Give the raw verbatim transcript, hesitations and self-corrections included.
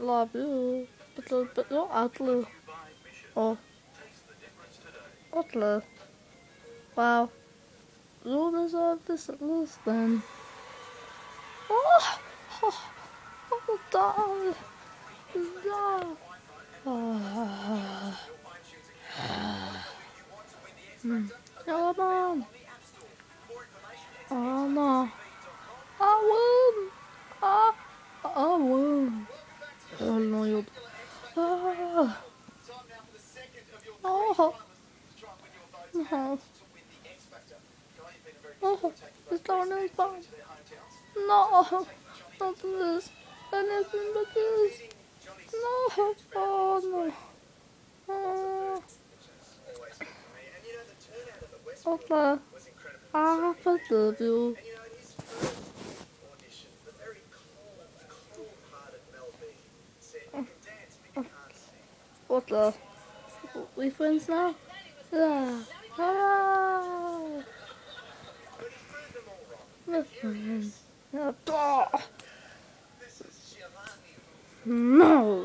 love you. But, but you're ugly. Oh, ugly. Wow. You deserve this at least then. Oh, oh, oh, darling. No. Oh. Hmm. Come on. Oh no. I win. I, I win. Oh no, you. Ah. Oh. No. Oh. It's not his fun. No. Not this. Anything but this. No. Oh no. Oh. Okay. I forgive you. What the? We friends now? Yeah. Ah. We're friends. Yeah. Oh. No.